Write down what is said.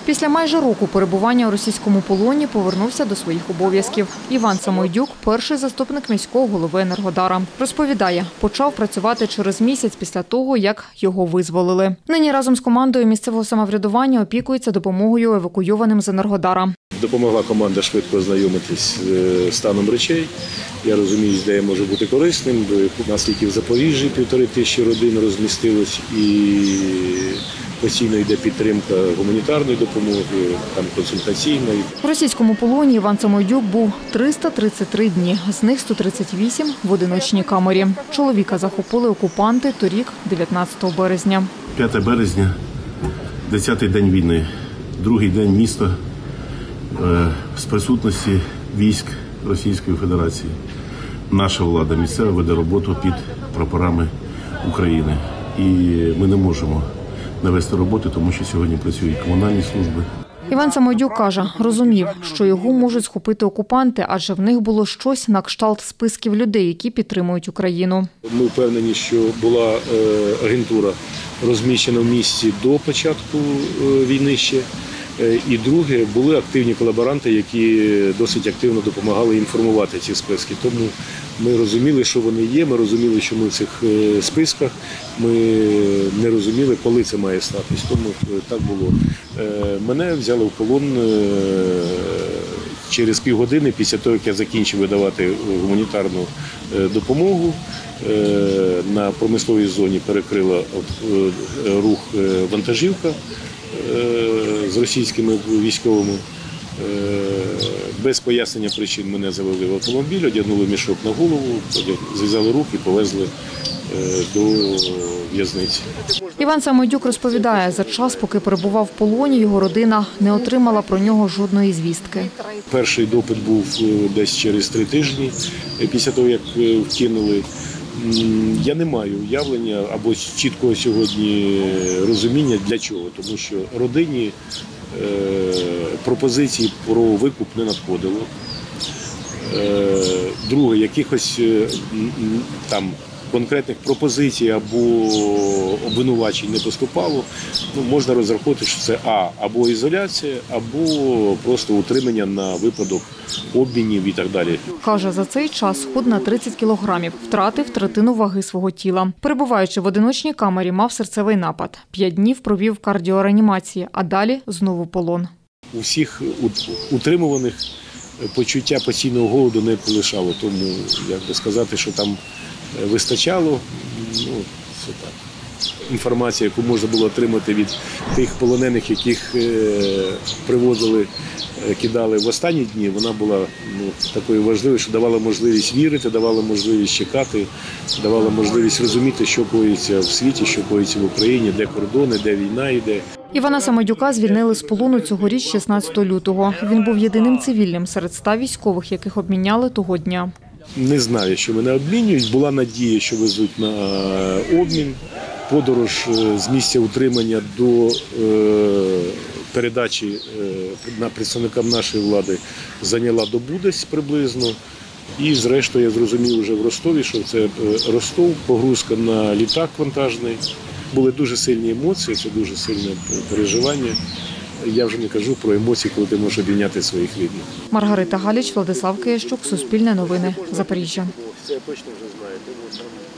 Після майже року перебування у російському полоні повернувся до своїх обов'язків. Іван Самойдюк – перший заступник міського голови Енергодара. Розповідає, почав працювати через місяць після того, як його визволили. Нині разом з командою місцевого самоврядування опікується допомогою евакуйованим з Енергодара. Допомогла команда швидко ознайомитись з станом речей. Я розумію, де я можу бути корисним. У нас тільки в Запоріжжі 1500 родин розмістилось і постійно йде підтримка гуманітарної допомоги, там консультаційної. В російському полоні Іван Самойдюк був 333 дні, з них 138 в одиночній камері. Чоловіка захопили окупанти торік, 19 березня. 5 березня, 10-й день війни, другий день міста з присутності військ Російської Федерації. Наша влада місцева веде роботу під прапорами України. І ми не можемо навести роботи, тому що сьогодні працюють комунальні служби. Іван Самойдюк каже, розумів, що його можуть схопити окупанти, адже в них було щось на кшталт списків людей, які підтримують Україну. Ми впевнені, що була агентура розміщена в місті до початку війни ще. І друге, були активні колаборанти, які досить активно допомагали інформувати ці списки. Тому ми розуміли, що вони є, ми розуміли, що ми в цих списках, ми не розуміли, коли це має статись. Тому так було. Мене взяли в полон через півгодини після того, як я закінчив видавати гуманітарну допомогу. На промисловій зоні перекрила рух вантажівка з російськими військовими. Без пояснення причин мене завели в автомобіль, одягнули мішок на голову, зв'язали руки і повезли до в'язниці. Іван Самойдюк розповідає, за час, поки перебував в полоні, його родина не отримала про нього жодної звістки. Перший допит був десь через 3 тижні після того, як вкинули. Я не маю уявлення або чіткого сьогодні розуміння для чого, тому що родині пропозиції про викуп не надходило. Друге, якихось там конкретних пропозицій або обвинувачень не поступало. Можна розраховувати, що це або ізоляція, або просто утримання на випадок обмінів і так далі. Каже, за цей час схуд на 30 кілограмів, втратив третину ваги свого тіла. Перебуваючи в одиночній камері, мав серцевий напад. 5 днів провів в кардіореанімації, а далі знову полон. У всіх утримуваних почуття постійного голоду не полишало, тому, як би сказати, що там вистачало, це так. Інформація, яку можна було отримати від тих полонених, яких привозили, кидали в останні дні, вона була такою важливою, що давала можливість вірити, давала можливість чекати, давала можливість розуміти, що коїться в світі, що коїться в Україні, де кордони, де війна йде. Івана Самойдюка звільнили з полону цьогоріч 16 лютого. Він був єдиним цивільним серед 100 військових, яких обміняли того дня. Не знаю, що мене обмінюють. Була надія, що везуть на обмін. Подорож з місця утримання до передачі представникам нашої влади зайняла добу десь приблизно. І зрештою я зрозумів вже в Ростові, що це Ростов, погрузка на літак вантажний. Були дуже сильні емоції, це дуже сильне переживання. Я вже не кажу про емоції, коли ти можеш обійняти своїх рідних. Маргарита Галіч, Владислав Киящук, Суспільне новини, Запоріжжя. Це я точно вже знаю.